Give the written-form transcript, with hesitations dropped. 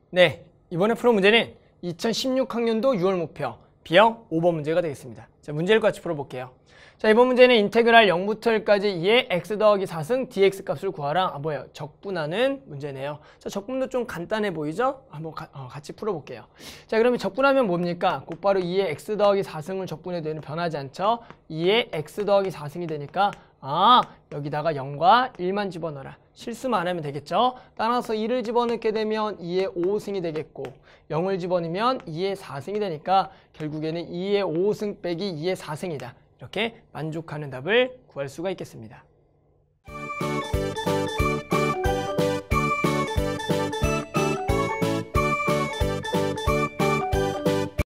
네, 이번에 풀어 문제는 2016학년도 6월 목표 B형 5번 문제가 되겠습니다. 자, 문제를 같이 풀어볼게요. 자, 이번 문제는 인테그랄 0부터 1까지 2의 x 더하기 4승 dx 값을 구하라. 뭐예요? 적분하는 문제네요. 자, 적분도 좀 간단해 보이죠? 한번 같이 풀어볼게요. 자, 그러면 적분하면 뭡니까? 곧바로 2의 x 더하기 4승을 적분해도 되는 변하지 않죠? 2의 x 더하기 4승이 되니까 여기다가 0과 1만 집어넣어라. 실수만 안 하면 되겠죠? 따라서 2를 집어넣게 되면 2의 5승이 되겠고 0을 집어넣으면 2의 4승이 되니까 결국에는 2의 5승 빼기 2의 4승이다. 이렇게 만족하는 답을 구할 수가 있겠습니다.